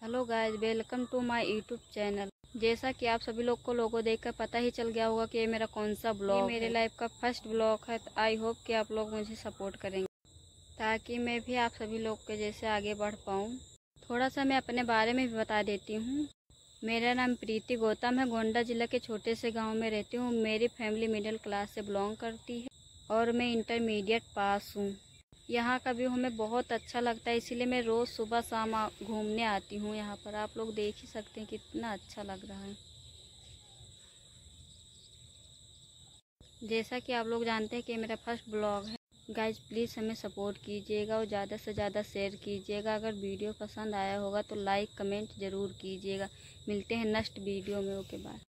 Hello guys, welcome to my YouTube channel. जैसा कि आप सभी लोग को लोगो देखकर पता ही चल गया होगा कि ये मेरा कौन सा ब्लॉग है। मेरे लाइफ का फर्स्ट ब्लॉग है, तो आई होप कि आप लोग मुझे सपोर्ट करेंगे ताकि मैं भी आप सभी लोग के जैसे आगे बढ़ पाऊँ। थोड़ा सा मैं अपने बारे में भी बता देती हूँ। मेरा नाम प्रीति गौतम है। गोंडा जिला के छोटे से गाँव में रहती हूँ। मेरी फैमिली मिडिल क्लास से बिलोंग करती है और मैं इंटरमीडिएट पास हूँ। यहाँ का व्यू हमें बहुत अच्छा लगता है, इसीलिए मैं रोज़ सुबह शाम घूमने आती हूँ यहाँ पर। आप लोग देख ही सकते हैं कितना अच्छा लग रहा है। जैसा कि आप लोग जानते हैं कि मेरा फर्स्ट ब्लॉग है। गाइज प्लीज़ हमें सपोर्ट कीजिएगा और ज़्यादा से ज़्यादा शेयर कीजिएगा। अगर वीडियो पसंद आया होगा तो लाइक कमेंट ज़रूर कीजिएगा। मिलते हैं नेक्स्ट वीडियो में। Okay bye.